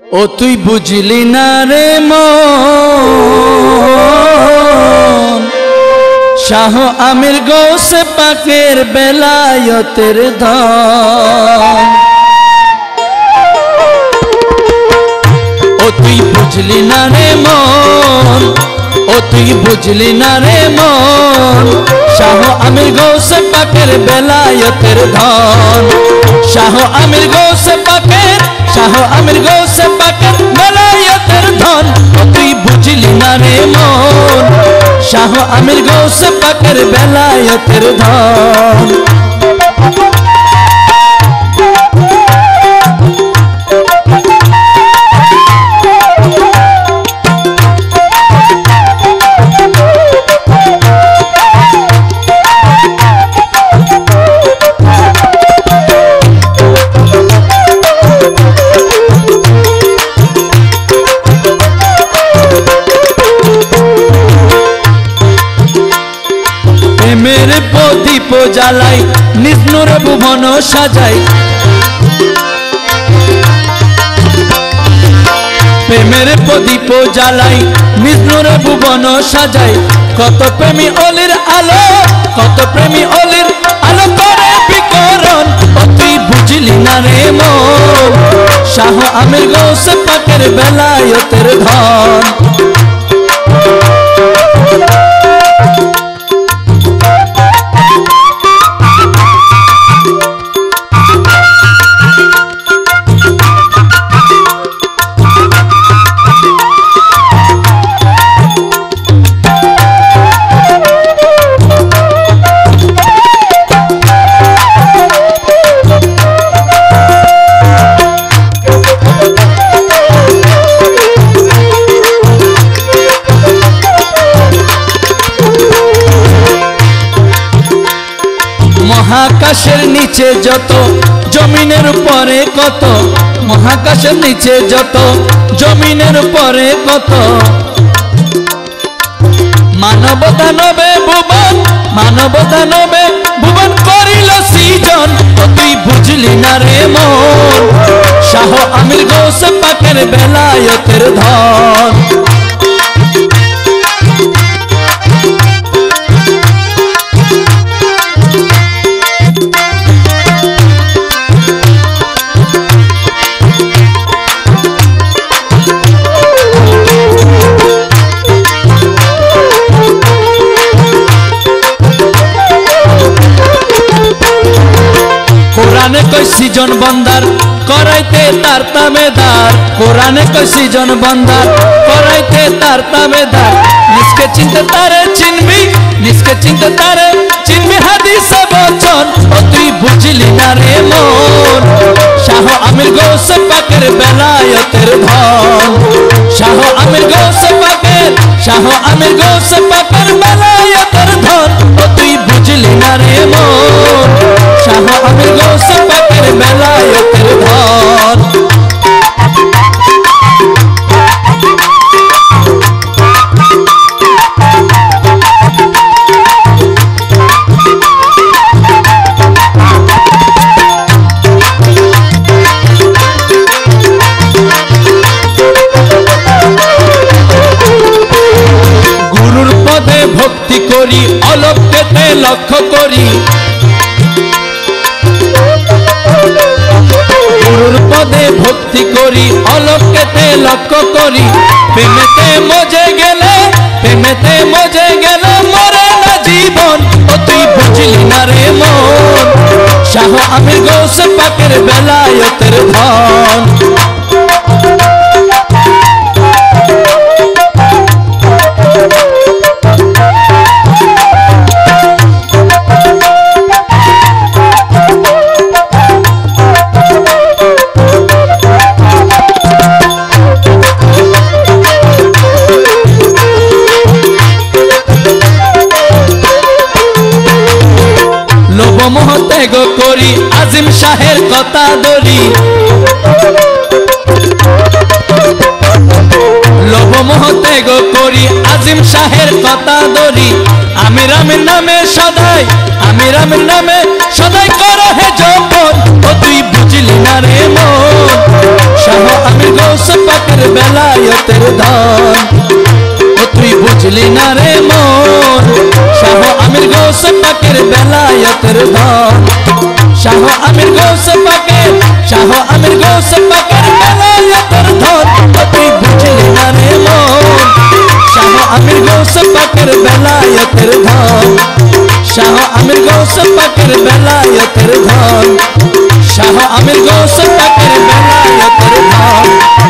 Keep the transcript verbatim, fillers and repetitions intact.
ও তুই বুঝলি না রে মন শাহ আমির গৌসে পাকের বেলায়তের ধন। ও তুই বুঝলি না রে মন ও তুই বুঝলি না রে মন শাহ আমির গৌসে পাকের বেলায়তের ধন। শাহ আমির গৌসে পাকের শাহ আমির গৌসে পাকের বেলায়তের ধন। ও তুই বুঝলি না রে মন শাহ আমির গৌসে পাকের বেলায়তের ধন। প্রেমের প্রদীপ জ্বালাই নিজ নূরে ভুবন সাজাই। প্রেমের প্রদীপ জ্বালাই নিজ নূরে ভুবন সাজাই। কত প্রেমী অলির আলো কত প্রেমী অলির আলো করে বিকরণ। ও তুই বুঝলি না রে মন শাহ আমির গৌসে পাকের বেলায়তের ধন। মহাকাশের নিচে যত জমিনের উপরে কত মহাকাশের নিচে যত জমিনের উপরে কত মানব দানবে ভুবন মানব দানবে ভুবন করিল সৃজন। ও তুই বুঝলি না রে মন শাহ আমির গৌসে পাকের বেলায়তের ধন। কোরআনে কই সৃজন বন্দার করাইতে তার তাবেদার। কোরআনে কই সৃজন বন্দার করাইতে তার তাবেদার। নিজকে চিনতে তারে চিনবি নিজকে চিনতে তারে চিনবি হাদিসে বচন। ও তুই বুঝলি না রে মন শাহ আমির গৌসে পাকের বেলায়তের ধন। শাহ আমির গৌসে পাকের শাহ আমির গৌসে পাকের বেলায়তের ধন। ও তুই বুঝলি না রে মন শাহ আমির গৌসে পাকের বেলায়তের ধন। গুরুর পদে ভক্তি করি অলক্ষ্যতে লক্ষ্য করি। গুরুর পদে ভক্তি করি অলক্ষ্যতে লক্ষ্য করি। প্রেমেতে মজে গেলে প্রেমেতে মজে গেলে মরে না জীবন। ও তুই বুঝলি না রে মন শাহ আমির গৌসে পাকের বেলায়তের ধন। মোহ ত্যাগ করি আজিম শাহের কথা ধরি। লোভ মোহ ত্যাগ করি আজিম শাহের কথা ধরি। আমির আমির নামে সদাই আমির আমির নামে সদাই কর হে জপন। ও তুই বুঝলি না রে মন শাহ আমির গৌসে পাকের বেলায়েতের ধন ও তুই বুঝলি না রে মন শাহ আমির গৌস পাকের বেলায়েতের ধন শাহ আমির গৌস পাকের শাহ আমির গৌস পাকের বেলায়েতের ধন ও তুই বুঝলি না রে মন শাহ আমির গৌস পাকের বেলায়েতের ধন শাহ আমির গৌস পাকের বেলায়েতের ধন শাহ আমির গৌস পাকের বেলায়েতের ধন